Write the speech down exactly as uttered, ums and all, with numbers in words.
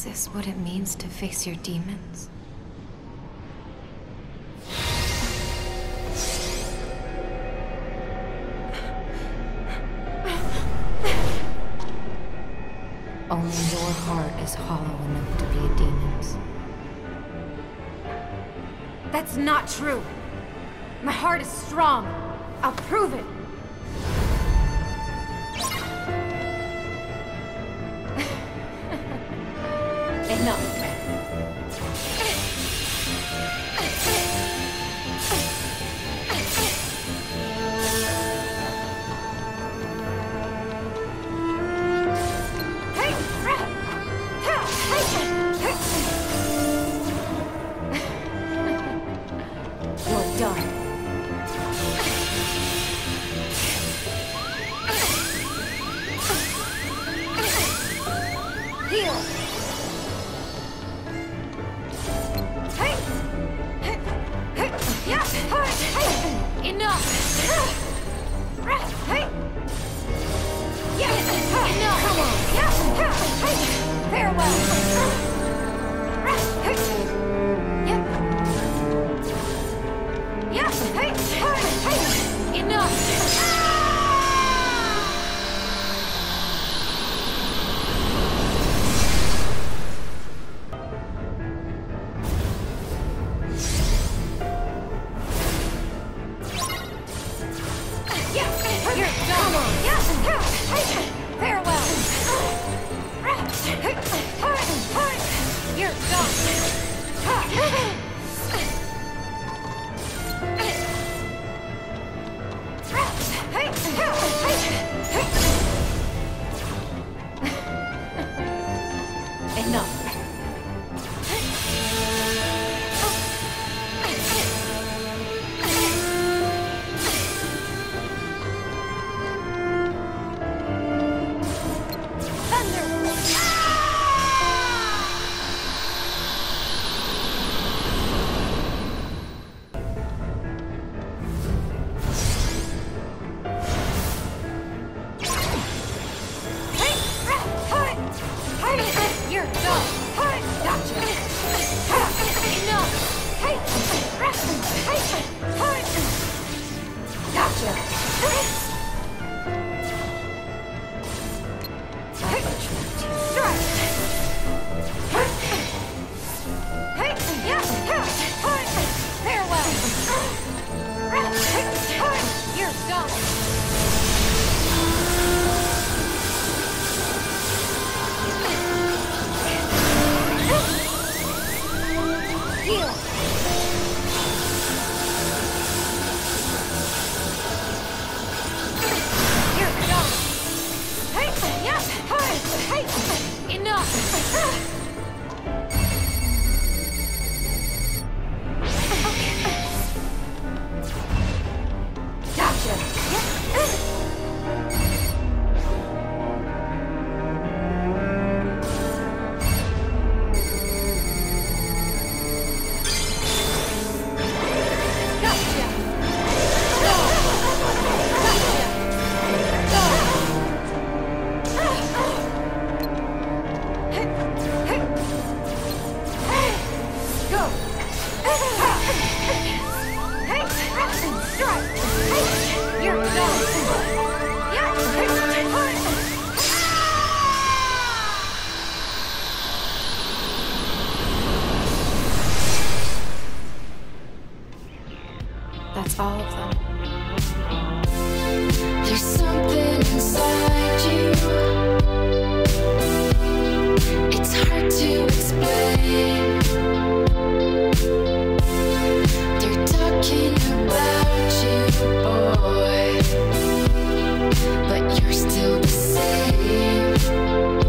this what it means to face your demons? Only your heart is hollow enough to be a demon's. That's not true. My heart is strong. I'll prove it. Enough. You're done. Heal. Enough! Enough! Come on! Farewell! Enough! You're done! Enough! You're done! Gotcha! Enough! Gotcha! Farewell! You're done! Heal! You're done! Hey! Yeah! Hey! Hey! Enough! Gotcha! You're done! That's all of